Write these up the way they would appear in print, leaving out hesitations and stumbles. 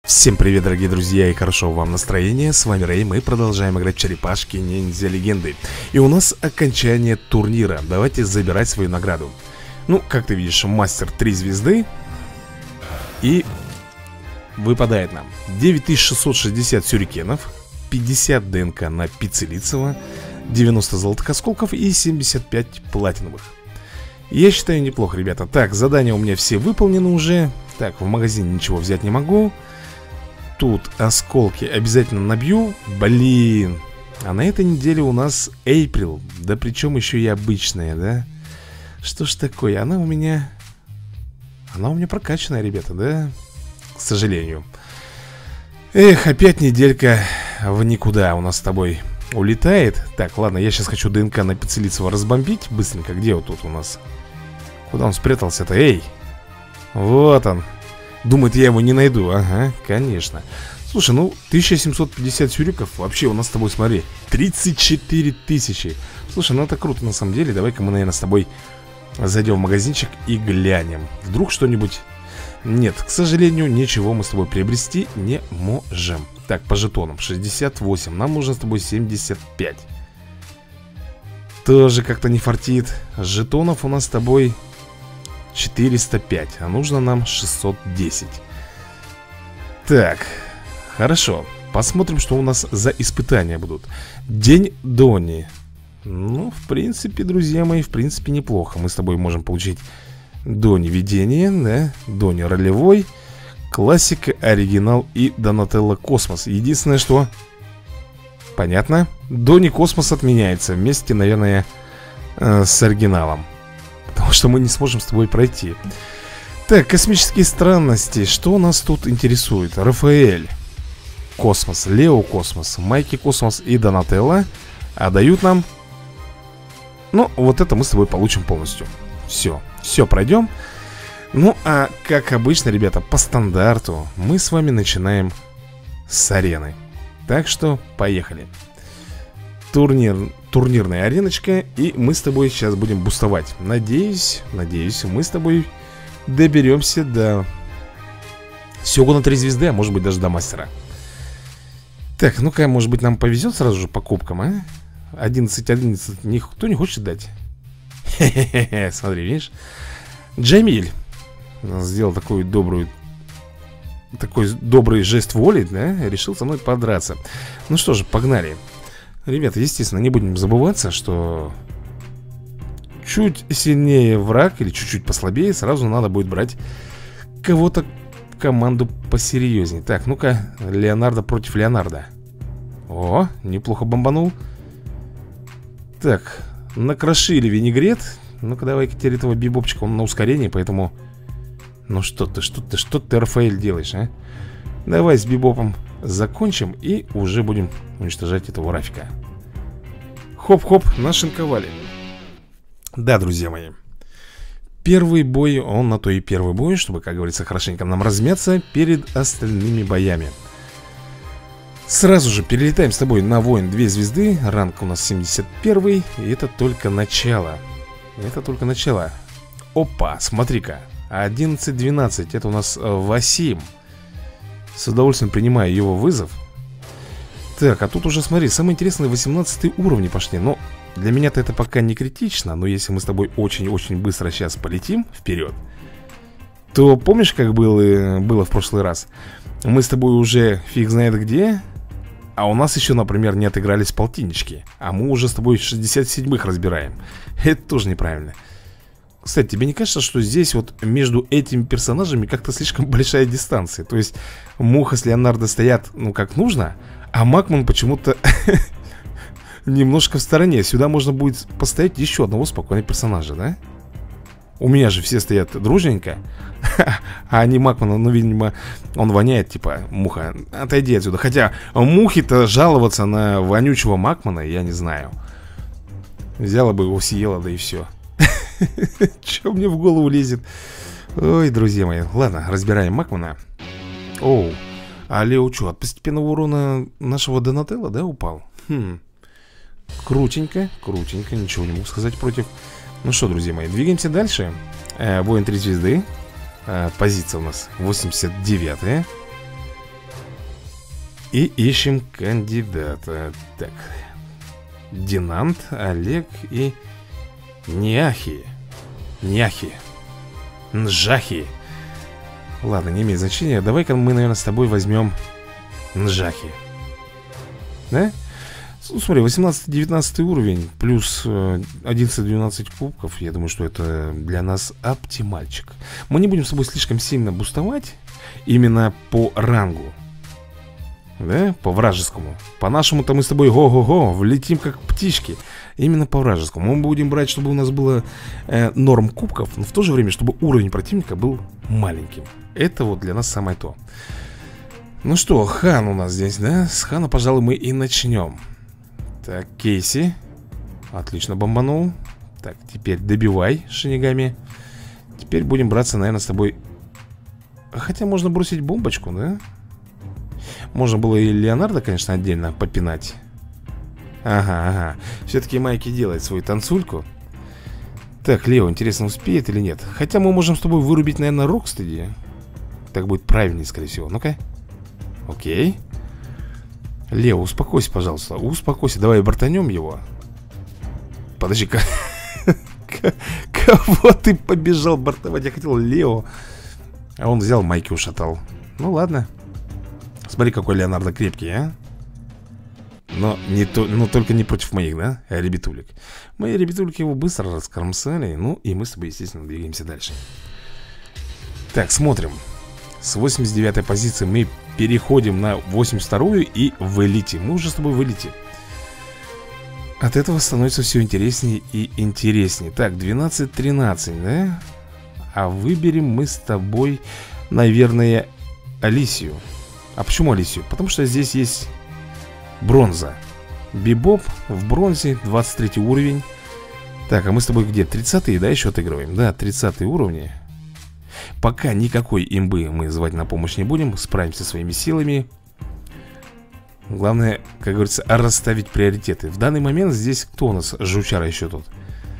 Всем привет, дорогие друзья, и хорошо вам настроение. С вами Рэй, мы продолжаем играть в черепашки ниндзя легенды. И у нас окончание турнира. Давайте забирать свою награду. Ну, как ты видишь, мастер 3 звезды. И выпадает нам 9660 сюрикенов, 50 ДНК на Пиццелицева, 90 золотых осколков и 75 платиновых. Я считаю, неплохо, ребята. Так, задания у меня все выполнены уже. Так, в магазине ничего взять не могу. Тут осколки обязательно набью. Блин. А на этой неделе у нас Эйприл. Да причем еще и обычная, да? Что ж такое? Она у меня прокачанная, ребята, да? К сожалению. Эх, опять неделька в никуда у нас с тобой улетает. Так, ладно, я сейчас хочу ДНК на Пиццелицева разбомбить. Быстренько, где вот тут у нас? Куда он спрятался-то? Эй! Вот он. Думает, я его не найду. Ага, конечно. Слушай, ну 1750 сюриков. Вообще у нас с тобой, смотри, 34 тысячи. Слушай, ну это круто на самом деле. Давай-ка мы, наверное, с тобой зайдем в магазинчик и глянем. Вдруг что-нибудь... Нет, к сожалению, ничего мы с тобой приобрести не можем. Так, по жетонам 68. Нам нужно с тобой 75. Тоже как-то не фартит. Жетонов у нас с тобой 405, а нужно нам 610. Так, хорошо. Посмотрим, что у нас за испытания будут. День Дони. Ну, в принципе, друзья мои, в принципе, неплохо. Мы с тобой можем получить Дони видение, да, Дони ролевой, классика, оригинал и Донателло Космос. Единственное, что... Понятно. Дони Космос отменяется вместе, наверное, с оригиналом. Потому что мы не сможем с тобой пройти. Так, космические странности. Что у нас тут интересует? Рафаэль Космос, Лео Космос, Майки Космос и Донателло. А дают нам... Ну, вот это мы с тобой получим полностью. Все пройдем. Ну, а как обычно, ребята, по стандарту мы с вами начинаем с арены. Так что, поехали. Турнирная ареночка. И мы с тобой сейчас будем бустовать. Надеюсь, мы с тобой доберемся до... Всего на 3 звезды, а может быть даже до мастера. Так, ну-ка, может быть нам повезет сразу же по кубкам, а? 11-11 никто не хочет дать. Хе-хе-хе, смотри, видишь? Джамиль сделал такой добрый жест воли, да? Решил со мной подраться. Ну что же, погнали. Ребята, естественно, не будем забываться, что чуть сильнее враг или чуть-чуть послабее, сразу надо будет брать кого-то в команду посерьезнее. Так, ну-ка, Леонардо против Леонардо. О, неплохо бомбанул. Так, накрошили винегрет. Ну-ка, давай-ка теперь этого бибопчика, он на ускорении, поэтому... Ну что ты, Рафаэль, делаешь, а? Давай с бибопом закончим и уже будем уничтожать этого Рафика. Хоп-хоп, нашинковали. Да, друзья мои, первый бой, он на то и первый бой, чтобы, как говорится, хорошенько нам размяться перед остальными боями. Сразу же перелетаем с тобой на воин 2 звезды. Ранг у нас 71. И это только начало. Опа, смотри-ка, 11-12, это у нас Васим. С удовольствием принимаю его вызов. Так, а тут уже, смотри, самое интересное, 18 уровни пошли. Но для меня-то это пока не критично. Но если мы с тобой очень-очень быстро сейчас полетим вперед, то помнишь, как было в прошлый раз? Мы с тобой уже фиг знает где, а у нас еще, например, не отыгрались полтиннички. А мы уже с тобой 67-х разбираем. Это тоже неправильно. Кстати, тебе не кажется, что здесь вот между этими персонажами как-то слишком большая дистанция? То есть Муха с Леонардо стоят, ну, как нужно, а Макман почему-то немножко в стороне. Сюда можно будет поставить еще одного спокойного персонажа, да? У меня же все стоят дружненько. А не Макмана, ну, видимо, он воняет, типа, Муха, отойди отсюда. Хотя Мухе-то жаловаться на вонючего Макмана, я не знаю. Взяла бы его, съела, да и все. Че мне в голову лезет? Ой, друзья мои. Ладно, разбираем Макмана. Оу. А Лео что, от постепенного урона нашего Донателло, да, упал? Крутенько, ничего не могу сказать против. Ну что, друзья мои, двигаемся дальше. Воин 3 звезды. Позиция у нас 89-я. И ищем кандидата. Так. Динант, Олег и Няхи. Няхи. Нжахи. Ладно, не имеет значения. Давай-ка мы, наверное, с тобой возьмем Нжахи. Да? Ну, смотри, 18-19 уровень плюс 11-12 кубков. Я думаю, что это для нас оптимальчик. Мы не будем с тобой слишком сильно бустовать именно по рангу. Да, по вражескому. По нашему-то мы с тобой го-го-го влетим как птички. Именно по вражескому. Мы будем брать, чтобы у нас было норм кубков, но в то же время, чтобы уровень противника был маленьким. Это вот для нас самое то. Ну что, хан у нас здесь, да? С хана, пожалуй, мы и начнем. Так, Кейси. Отлично бомбанул. Так, теперь добивай, Шинигами. Теперь будем браться, наверное, с тобой. Хотя можно бросить бомбочку, да? Можно было и Леонардо, конечно, отдельно попинать. Ага. Все-таки Майки делает свою танцульку. Так, Лео, интересно, успеет или нет? Хотя мы можем с тобой вырубить, наверное, Рокстеди. Так будет правильнее, скорее всего. Ну-ка. Окей. Лео, успокойся, пожалуйста. Успокойся, давай бортанем его. Подожди-ка. Кого ты побежал бортовать? Я хотел Лео. А он взял Майки, ушатал. Ну ладно. Смотри, какой Леонардо крепкий, а. Но только не против моих, да, ребятулек. Мои ребятульки его быстро раскромсали. Ну и мы с тобой, естественно, двигаемся дальше. Так, смотрим. С 89-й позиции мы переходим на 82-ю и в элите. Мы уже с тобой в элите. От этого становится все интереснее и интереснее. Так, 12-13, да? А выберем мы с тобой, наверное, Алисию. А почему Алисию? Потому что здесь есть бронза. Бибоп в бронзе, 23 уровень. Так, а мы с тобой где? 30-е, да, еще отыгрываем? Да, 30-е уровни. Пока никакой имбы мы звать на помощь не будем. Справимся своими силами. Главное, как говорится, расставить приоритеты. В данный момент здесь кто у нас? Жучара еще тут.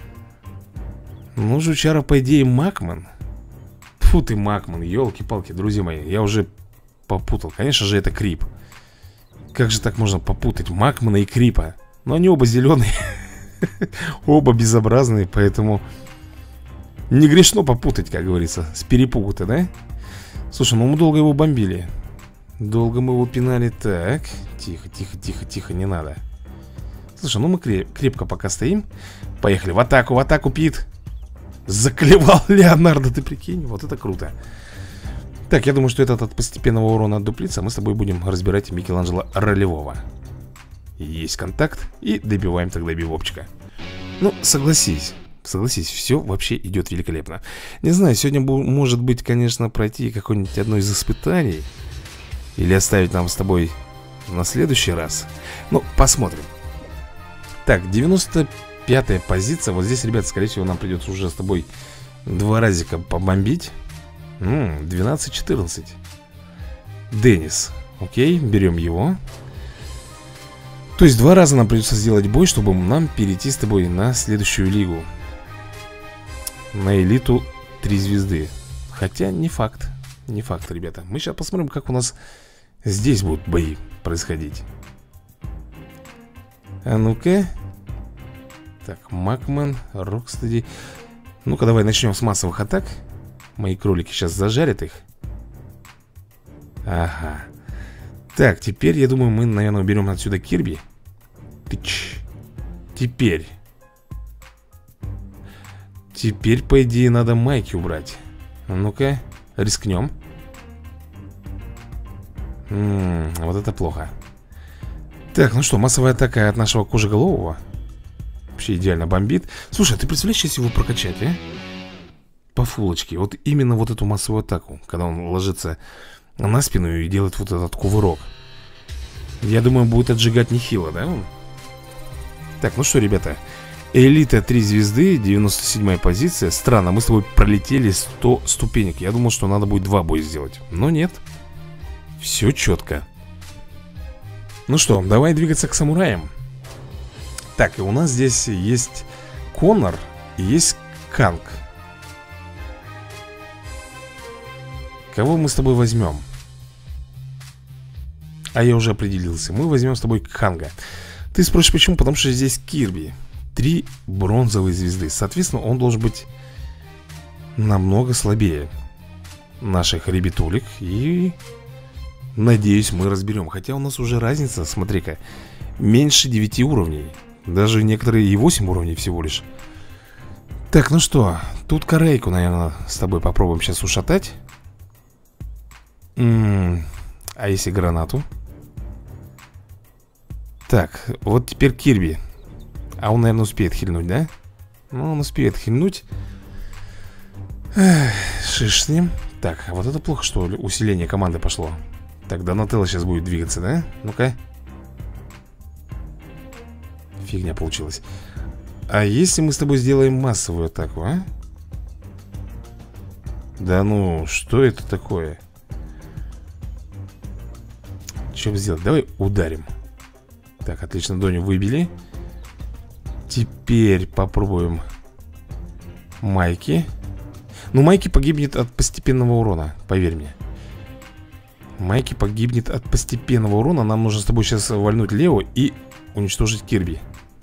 Ну, Жучара, по идее, Макман. Фу ты, Макман, елки-палки, друзья мои. Я уже попутал. Конечно же, это Крип. Как же так можно попутать Макмана и Крипа? Но они оба зеленые. Оба безобразные, поэтому не грешно попутать, как говорится. С перепугу-то, да? Слушай, ну мы долго его бомбили. Долго мы его пинали. Так, тихо, не надо. Слушай, ну мы крепко пока стоим. Поехали, в атаку, Пит. Заклевал Леонардо, ты прикинь. Вот это круто. Так, я думаю, что этот от постепенного урона отдуплится. Мы с тобой будем разбирать Микеланджело ролевого. Есть контакт. И добиваем тогда бивопчика. Ну, согласись, все вообще идет великолепно. Не знаю, сегодня может быть, конечно, пройти какое-нибудь одно из испытаний. Или оставить нам с тобой на следующий раз. Ну, посмотрим. Так, 95-я позиция. Вот здесь, ребят, скорее всего, нам придется уже с тобой два разика побомбить. 12-14. Деннис. Окей, берем его. То есть два раза нам придется сделать бой, чтобы нам перейти с тобой на следующую лигу. На элиту 3 звезды. Хотя не факт. Не факт, ребята. Мы сейчас посмотрим, как у нас здесь будут бои происходить. А ну-ка. Так, Макман, Рокстеди. Ну-ка, давай начнем с массовых атак. Мои кролики сейчас зажарят их. Ага. Так, теперь, я думаю, мы, наверное, уберем отсюда Кирби. Тыч. Теперь, по идее, надо Майки убрать. Ну-ка, рискнем. Вот это плохо. Так, ну что, массовая атака от нашего кожеголового. Вообще идеально бомбит. Слушай, а ты представляешь, если его прокачать, а? По фулочке, вот именно вот эту массовую атаку. Когда он ложится на спину и делает вот этот кувырок. Я думаю, будет отжигать нехило, да? Так, ну что, ребята, элита 3 звезды, 97-я позиция. Странно, мы с тобой пролетели 100 ступенек. Я думал, что надо будет 2 боя сделать. Но нет. Все четко. Ну что, давай двигаться к самураям. Так, и у нас здесь есть Коннор и есть Канг. Кого мы с тобой возьмем? А я уже определился. Мы возьмем с тобой Ханга. Ты спросишь, почему? Потому что здесь Кирби. 3 бронзовые звезды. Соответственно, он должен быть намного слабее наших ребятулек. И, надеюсь, мы разберем. Хотя у нас уже разница, смотри-ка, меньше 9 уровней. Даже некоторые и 8 уровней всего лишь. Так, ну что, тут корейку, наверное, с тобой попробуем сейчас ушатать. А если гранату? Так, вот теперь Кирби. А он, наверное, успеет хильнуть, да? Ну, он успеет хильнуть. Шиш с ним. Так, а вот это плохо, что усиление команды пошло. Так, Донателло сейчас будет двигаться, да? Ну-ка. Фигня получилась. А если мы с тобой сделаем массовую атаку, а? Да ну, что это такое? Что сделать? Давай ударим. Так, отлично, Доню выбили. Теперь попробуем Майки. Ну, Майки погибнет от постепенного урона, поверь мне. Майки погибнет от постепенного урона. Нам нужно с тобой сейчас вальнуть Лео и уничтожить Кирби.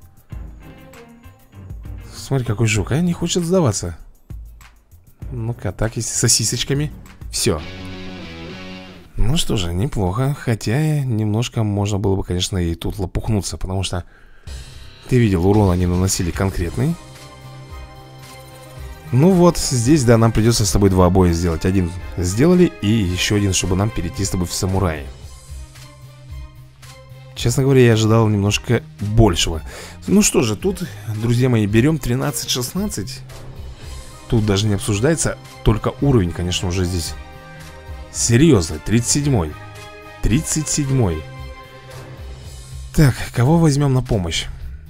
Смотри, какой жук, а? Не хочет сдаваться. Ну-ка, так, если с сосисочками. Все. Ну что же, неплохо. Хотя немножко можно было бы, конечно, и тут лопухнуться. Потому что ты видел, урон они наносили конкретный. Ну вот, здесь, да, нам придется с тобой 2 боя сделать. Один сделали и еще один, чтобы нам перейти с тобой в самураи. Честно говоря, я ожидал немножко большего. Ну что же, тут, друзья мои, берем 13-16. Тут даже не обсуждается. Только уровень, конечно, уже здесь серьезно, 37-й. 37-й. Так, кого возьмем на помощь?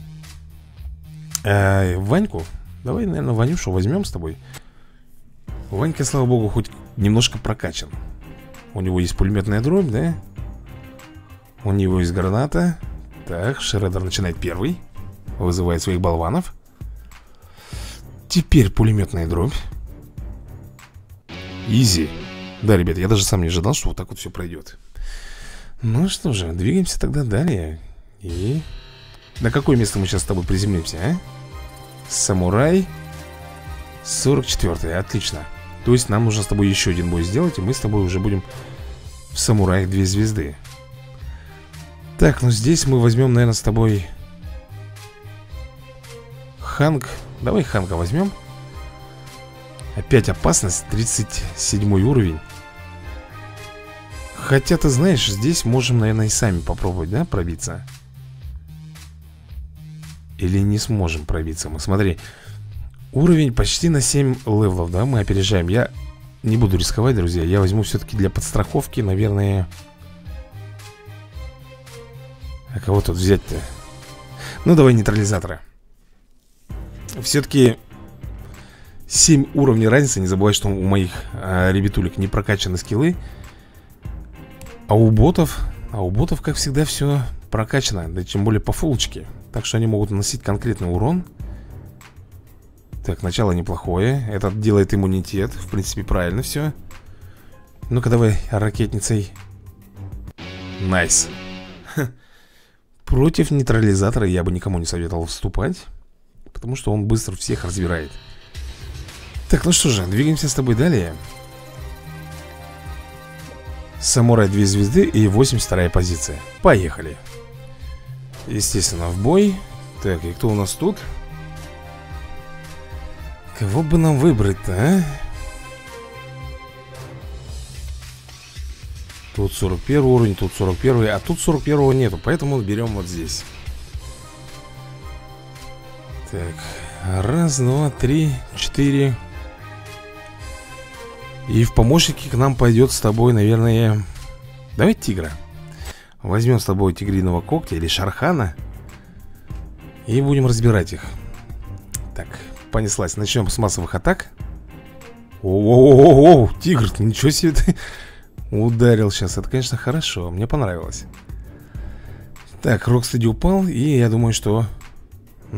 Ваньку? Давай, наверное, Ванюшу возьмем с тобой. Ванька, слава богу, хоть немножко прокачан. У него есть пулеметная дробь, да? У него есть граната. Так, Шреддер начинает первый. Вызывает своих болванов. Теперь пулеметная дробь. Изи. Да, ребят, я даже сам не ожидал, что вот так вот все пройдет. Ну что же, двигаемся тогда далее. И... на какое место мы сейчас с тобой приземлимся, а? Самурай 44-й, отлично. То есть нам нужно с тобой еще один бой сделать. И мы с тобой уже будем в самураях 2 звезды. Так, ну здесь мы возьмем, наверное, с тобой Ханг. Давай Ханга возьмем. Опять опасность, 37 уровень. Хотя, ты знаешь, здесь можем, наверное, и сами попробовать, да, пробиться. Или не сможем пробиться мы. Смотри, уровень почти на 7 левелов, да, мы опережаем. Я не буду рисковать, друзья. Я возьму все-таки для подстраховки, наверное... А кого тут взять-то? Ну, давай нейтрализатора. Все-таки 7 уровней разницы. Не забывай, что у моих ребятулек не прокачаны скиллы. А у ботов, как всегда, все прокачано. Да тем более по фулочке. Так что они могут наносить конкретный урон. Так, начало неплохое. Это делает иммунитет. В принципе, правильно все. Ну-ка, давай ракетницей. Найс. Против нейтрализатора я бы никому не советовал вступать. Потому что он быстро всех разбирает. Так, ну что же, двигаемся с тобой далее. Самурай 2 звезды и 82-я позиция. Поехали. Естественно, в бой. Так, и кто у нас тут? Кого бы нам выбрать-то, а? Тут 41 уровень, тут 41, а тут 41 нету. Поэтому берем вот здесь. Так, 1, 2, 3, 4. И в помощники к нам пойдет с тобой, наверное... Давай тигра. Возьмем с тобой тигриного когтя или шархана. И будем разбирать их. Так, понеслась. Начнем с массовых атак. О-о-о-о, тигр, ничего себе ты ударил сейчас. Это, конечно, хорошо, мне понравилось. Так, Рокстеди упал. И я думаю, что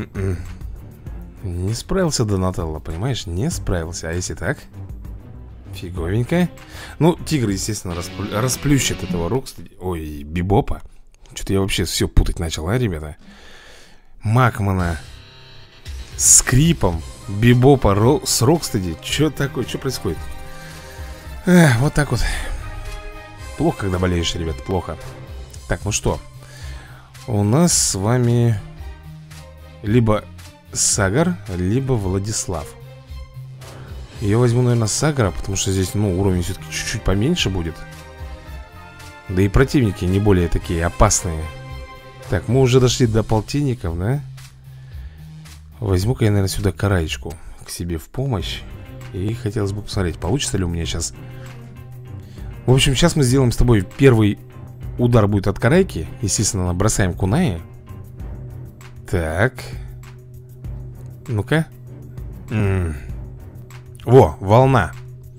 не справился Донателло, понимаешь? Не справился, а если так? Фиговенько. Ну, тигр, естественно, расплющит этого Рокстеди. Ой, Бибопа. Что-то я вообще все путать начал, а, ребята? Макмана с Крипом, Бибопа с Рокстеди. Что такое? Что происходит? Вот так вот. Плохо, когда болеешь, ребят, плохо. Так, ну что? У нас с вами либо Сагар, либо Владислав. Я возьму, наверное, Сагара, потому что здесь, ну, уровень все-таки чуть-чуть поменьше будет. Да и противники не более такие опасные. Так, мы уже дошли до полтинников, да? Возьму-ка я, наверное, сюда Караечку к себе в помощь. И хотелось бы посмотреть, получится ли у меня сейчас. В общем, сейчас мы сделаем с тобой первый удар будет от Карайки. Естественно, бросаем кунаи. Так. Ну-ка. Во, волна.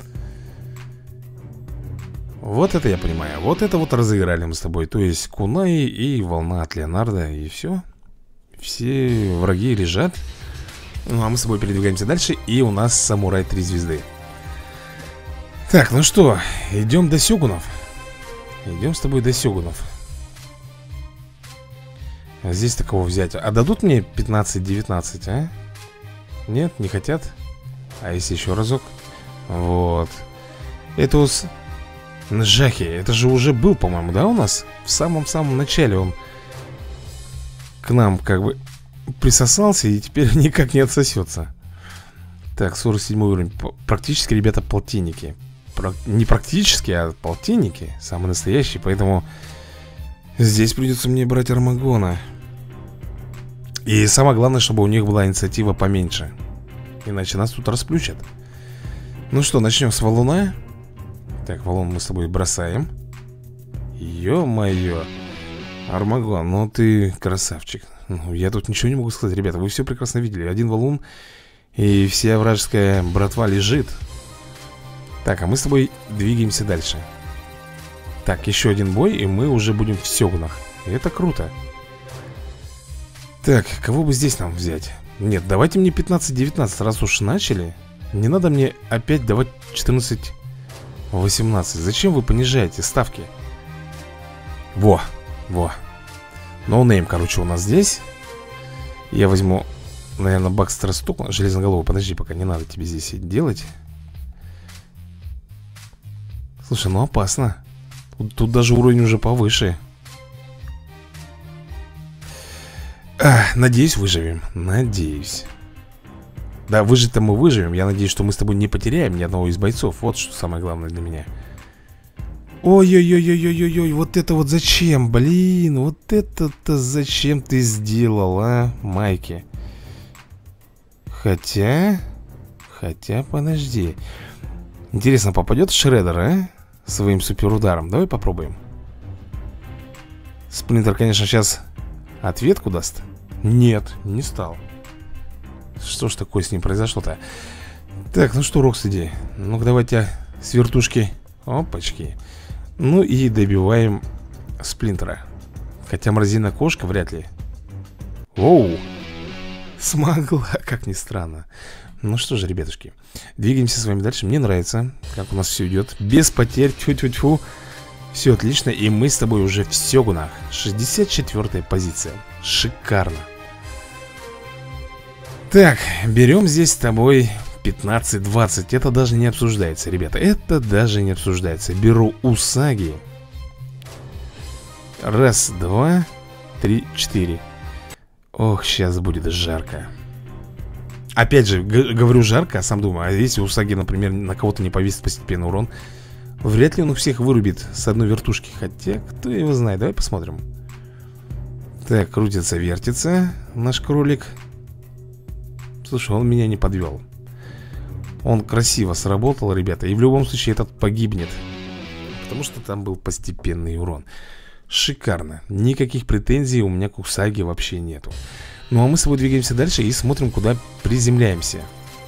Вот это я понимаю. Вот это вот разыграли мы с тобой. То есть кунаи и волна от Леонардо. И все. Все враги лежат. Ну а мы с тобой передвигаемся дальше. И у нас самурай 3 звезды. Так, ну что, идем до сёгунов. Идем с тобой до сёгунов. А здесь-то кого взять? А дадут мне 15-19, а? Нет, не хотят? А если еще разок? Вот. Это у Нжахи. Это же уже был, по-моему, да, у нас? В самом-самом начале он к нам как бы присосался и теперь никак не отсосется. Так, 47 уровень. Практически, ребята, полтинники. Не практически, а полтинники. Самый настоящий, поэтому здесь придется мне брать Армагона. И самое главное, чтобы у них была инициатива поменьше. Иначе нас тут расплющат. Ну что, начнем с валуна. Так, валун мы с тобой бросаем. Ё-моё. Армагон, ну ты красавчик. Ну, я тут ничего не могу сказать, ребята. Вы все прекрасно видели. Один валун, и вся вражеская братва лежит. Так, а мы с тобой двигаемся дальше. Так, еще один бой, и мы уже будем в сёгунах. И это круто. Так, кого бы здесь нам взять? Нет, давайте мне 15-19, раз уж начали. Не надо мне опять давать 14-18. Зачем вы понижаете ставки? Во, во. Ноунейм, короче, у нас здесь. Я возьму, наверное, Бакстера Стокмана. Железноголовый, подожди, пока не надо тебе здесь делать. Слушай, ну опасно. Тут даже уровень уже повыше. Надеюсь, выживем. Надеюсь. Да, выжить-то мы выживем. Я надеюсь, что мы с тобой не потеряем ни одного из бойцов. Вот что самое главное для меня. Ой-ой-ой-ой-ой-ой-ой. Вот это вот зачем, блин. Вот это-то зачем ты сделал, а, Майки? Хотя, подожди. Интересно, попадет Шреддер, а? Своим суперударом. Давай попробуем. Сплинтер, конечно, сейчас ответку даст. Нет, не стал. Что ж такое с ним произошло-то? Так, ну что, Рокстеди, ну-ка давайте с вертушки. Опачки. Ну и добиваем Сплинтера. Хотя морозина кошка вряд ли. Оу. Смогла, как ни странно. Ну что же, ребятушки, двигаемся с вами дальше. Мне нравится, как у нас все идет. Без потерь, тьфу-тьфу-тьфу. Все отлично, и мы с тобой уже в сёгунах. 64-я позиция. Шикарно. Так, берем здесь с тобой 15-20. Это даже не обсуждается, ребята. Это даже не обсуждается. Беру Усаги. Раз, два, три, четыре. Ох, сейчас будет жарко. Опять же, говорю жарко, а сам думаю, а если Усаги, например, на кого-то не повесит постепенно урон, вряд ли он всех вырубит с одной вертушки. Хотя, кто его знает, давай посмотрим. Так, крутится, вертится наш кролик. Слушай, он меня не подвел. Он красиво сработал, ребята. И в любом случае этот погибнет, потому что там был постепенный урон. Шикарно. Никаких претензий у меня к Усаги вообще нету. Ну а мы с тобой двигаемся дальше и смотрим, куда приземляемся.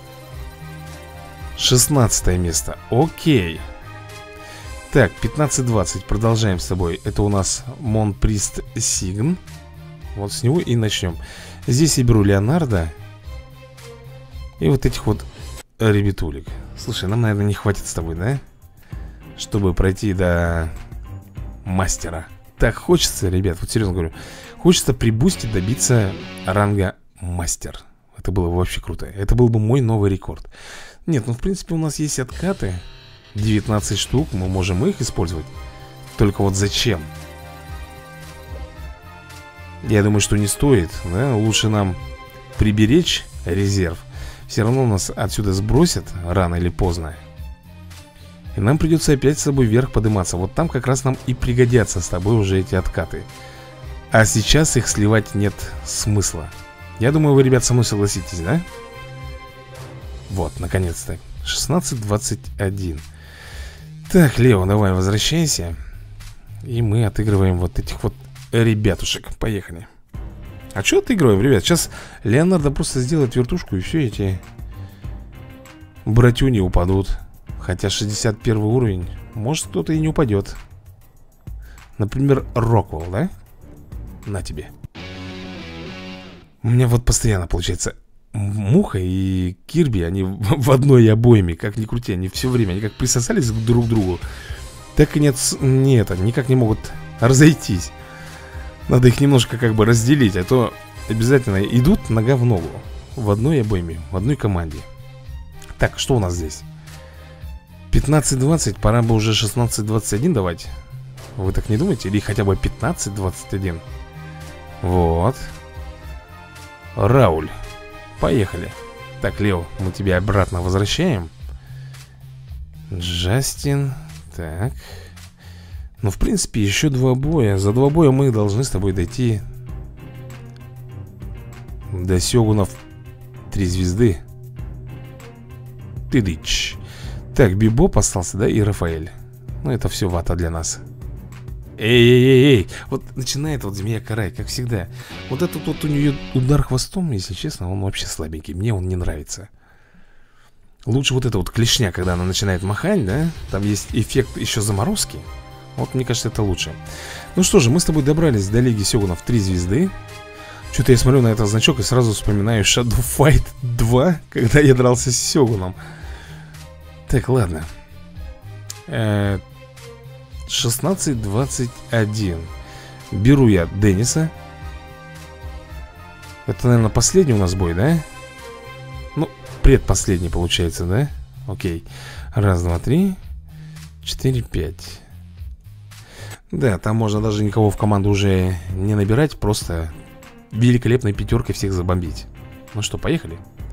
16 место. Окей. Так, 15-20. Продолжаем с тобой. Это у нас Монприст Сигн. Вот с него и начнем. Здесь я беру Леонардо и вот этих вот ребятулек. Слушай, нам, наверное, не хватит с тобой, да? Чтобы пройти до мастера. Так хочется, ребят, вот серьезно говорю. Хочется при бусте добиться ранга мастер. Это было бы вообще круто. Это был бы мой новый рекорд. Нет, ну в принципе у нас есть откаты 19 штук, мы можем их использовать. Только вот зачем? Я думаю, что не стоит, да? Лучше нам приберечь резерв. Все равно нас отсюда сбросят рано или поздно. И нам придется опять с собой вверх подниматься. Вот там как раз нам и пригодятся с тобой уже эти откаты. А сейчас их сливать нет смысла. Я думаю, вы, ребят, со мной согласитесь, да? Вот, наконец-то 16:21. Так, Лео, давай возвращайся. И мы отыгрываем вот этих вот ребятушек. Поехали. А что отыгрываем, ребят? Сейчас Леонардо просто сделает вертушку, и все эти братюни упадут. Хотя 61 уровень. Может, кто-то и не упадет. Например, Роквелл, да? На тебе. У меня вот постоянно получается Муха и Кирби, они в одной обойме. Как ни крути, они все время, они как присосались друг к другу, так и никак не могут разойтись. Надо их немножко как бы разделить, а то обязательно идут нога в ногу. В одной обойме, в одной команде. Так, что у нас здесь? 15-20, пора бы уже 16-21 давать. Вы так не думаете? Или хотя бы 15-21? Вот. Рауль, поехали. Так, Лео, мы тебя обратно возвращаем. Джастин. Так. Ну, в принципе, еще 2 боя. За 2 боя мы должны с тобой дойти до Сёгунов 3 звезды. Тыдыч. Так, Бибоп остался, да, и Рафаэль. Ну, это все вата для нас. Эй. Вот начинает вот Змея Карай, как всегда. Вот этот вот у нее удар хвостом, если честно, он вообще слабенький. Мне он не нравится. Лучше вот эта вот клешня, когда она начинает махать, да. Там есть эффект еще заморозки. Вот, мне кажется, это лучше. Ну что же, мы с тобой добрались до Лиги Сёгунов 3 звезды. Что-то я смотрю на этот значок и сразу вспоминаю Shadow Fight 2, когда я дрался с Сёгуном. Так, ладно. 16-21. Беру я Денниса. Это, наверное, последний у нас бой, да? Ну, предпоследний получается, да? Окей. 1, 2, 3 4, 5. Да, там можно даже никого в команду уже не набирать. Просто великолепной пятеркой всех забомбить. Ну что, поехали.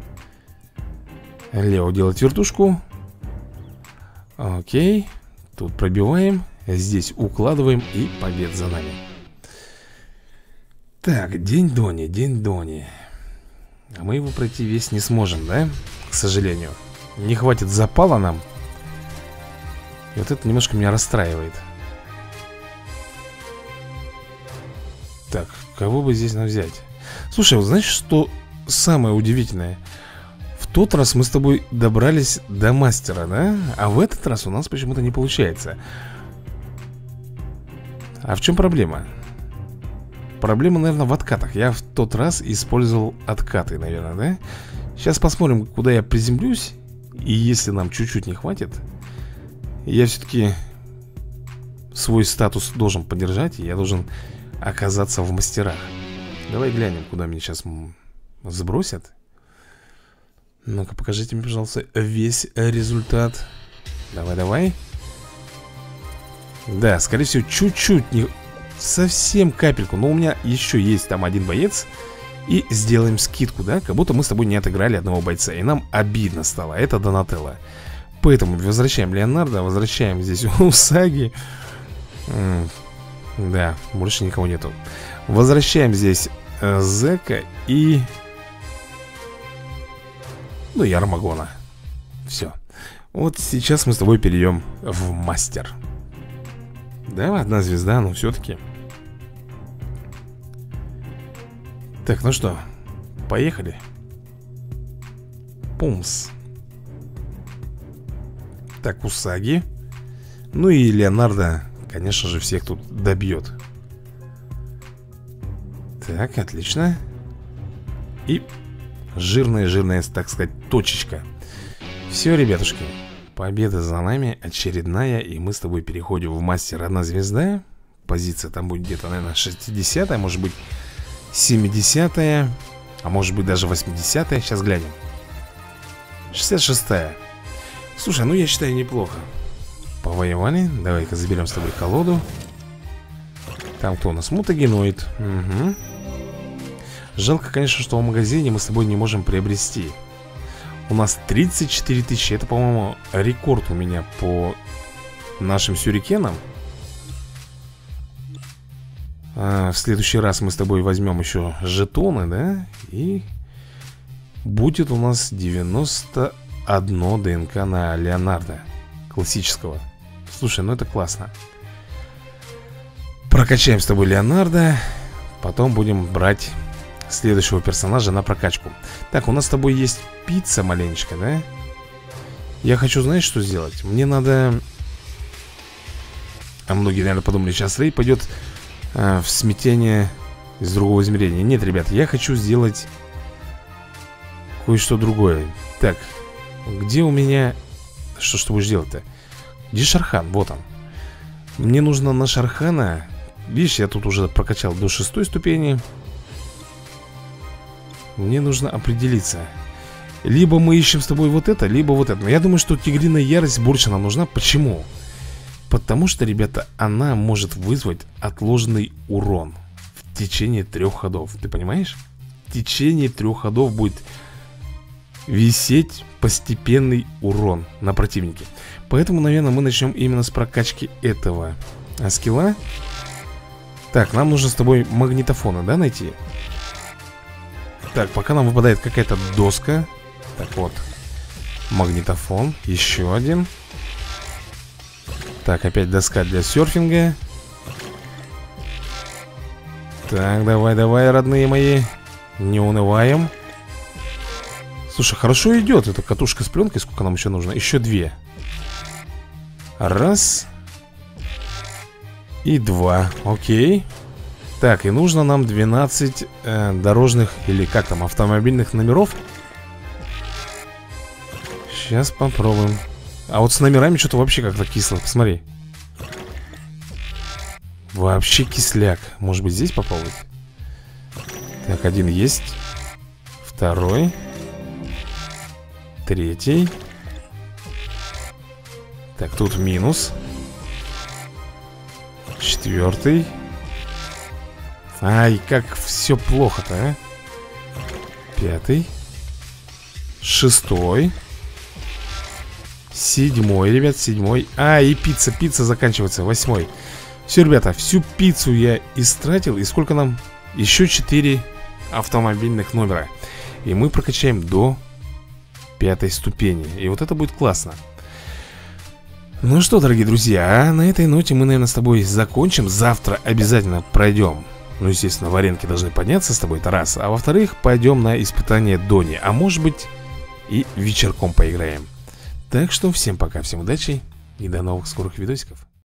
Лео делает вертушку. Окей. Тут пробиваем. Здесь укладываем. И побед за нами. Так, день Дони. А мы его пройти весь не сможем, да? К сожалению. Не хватит запала нам. И вот это немножко меня расстраивает. Так, кого бы здесь нам взять? Слушай, вот знаешь, что самое удивительное? В тот раз мы с тобой добрались до мастера, да? А в этот раз у нас почему-то не получается. А в чем проблема? Проблема, наверное, в откатах. Я в тот раз использовал откаты, наверное, да? Сейчас посмотрим, куда я приземлюсь. И если нам чуть-чуть не хватит, я все-таки свой статус должен поддержать. И я должен оказаться в мастерах. Давай глянем, куда меня сейчас сбросят. Ну-ка, покажите мне, пожалуйста, весь результат. Давай. Да, скорее всего, чуть-чуть не... Совсем капельку. Но у меня еще есть там один боец. И сделаем скидку, да? Как будто мы с тобой не отыграли одного бойца. И нам обидно стало. Это Донателло. Поэтому возвращаем Леонардо. Возвращаем здесь Усаги. Да, больше никого нету. Возвращаем здесь Зека и... Ну и Армагона. Все. Вот сейчас мы с тобой перейдем в мастер. Да, 1 звезда, но все-таки. Так, ну что, поехали. Пумс. Так, Усаги. Ну и Леонардо, конечно же, всех тут добьет. Так, отлично. И жирная, так сказать, точечка. Все, ребятушки, победа за нами, очередная. И мы с тобой переходим в мастер 1 звезда. Позиция там будет где-то, наверное, 60-я, может быть 70-я, а может быть даже 80-я. Сейчас глянем. 66-я. Слушай, ну я считаю неплохо. Повоевали, давай-ка заберем с тобой колоду. Там кто у нас? Мутагеноид. Угу. Жалко, конечно, что в магазине мы с тобой не можем приобрести. У нас 34 тысячи. Это, по-моему, рекорд у меня по нашим сюрикенам. В следующий раз мы с тобой возьмем еще жетоны, да? И будет у нас 91 ДНК на Леонардо классического. Слушай, ну это классно. Прокачаем с тобой Леонардо. Потом будем брать следующего персонажа на прокачку. Так, у нас с тобой есть пицца маленечко, да? Я хочу, знаешь, что сделать? Мне надо... А многие, наверное, подумали, сейчас Рэй пойдет в смятение из другого измерения. Нет, ребят, я хочу сделать кое-что другое. Так, где у меня... Что ж ты будешь делать-то? Где Шархан? Вот он. Мне нужно на Шархана... Видишь, я тут уже прокачал до 6-й ступени. Мне нужно определиться. Либо мы ищем с тобой вот это, либо вот это. Но я думаю, что тигриная ярость больше нам нужна. Почему? Потому что, ребята, она может вызвать отложенный урон в течение 3 ходов. Ты понимаешь? В течение 3 ходов будет висеть постепенный урон на противнике. Поэтому, наверное, мы начнем именно с прокачки этого скилла. Так, нам нужно с тобой магнитофона, да, найти? Так, пока нам выпадает какая-то доска. Так вот, магнитофон, еще один. Так, опять доска для серфинга. Так, давай, родные мои. Не унываем. Слушай, хорошо идет эта катушка с пленкой. Сколько нам еще нужно? Еще 2. Раз. И 2. Окей. Так, и нужно нам 12 дорожных, или как там, автомобильных номеров. Сейчас попробуем. А вот с номерами что-то вообще как-то кисло. Посмотри. Вообще кисляк. Может быть, здесь попробовать? Так, 1 есть. 2. 3. Так, тут минус. 4. Ай, как все плохо-то, а? 5. 6. 7, ребят, 7. А, и пицца заканчивается, 8. Все, ребята, всю пиццу я истратил. И сколько нам? Еще 4 автомобильных номера. И мы прокачаем до 5 ступени. И вот это будет классно. Ну что, дорогие друзья, на этой ноте мы, наверное, с тобой закончим. Завтра обязательно пройдем. Ну, естественно, в аренке должны подняться с тобой, это раз. А во-вторых, пойдем на испытание Дони. А может быть, и вечерком поиграем. Так что всем пока, всем удачи и до новых скорых видосиков.